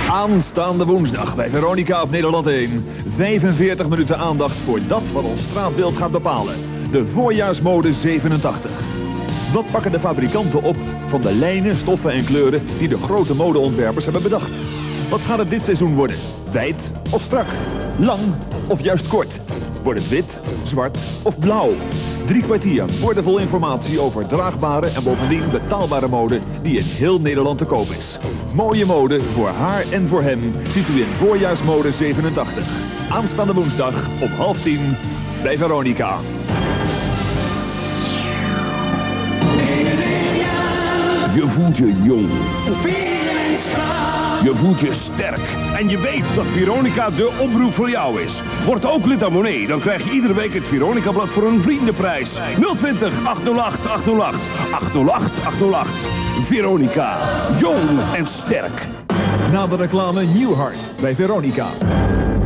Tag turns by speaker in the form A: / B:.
A: Aanstaande woensdag bij Veronica op Nederland 1. 45 minuten aandacht voor dat wat ons straatbeeld gaat bepalen. De voorjaarsmode 87. Wat pakken de fabrikanten op van de lijnen, stoffen en kleuren die de grote modeontwerpers hebben bedacht? Wat gaat het dit seizoen worden? Wijd of strak? Lang of juist kort? Wordt het wit, zwart of blauw? 3 kwartier boordevol informatie over draagbare en bovendien betaalbare mode die in heel Nederland te koop is. Mooie mode voor haar en voor hem ziet u in voorjaarsmode 87. Aanstaande woensdag om 9:30 bij Veronica.
B: Je voelt je jong. Je voelt je sterk. En je weet dat Veronica de oproep voor jou is. Word ook lid-abonnee. Dan krijg je iedere week het Veronica-blad voor een vriendenprijs. 020 808 808 808 808. Veronica. Jong en sterk.
A: Na de reclame Nieuw Hart bij Veronica.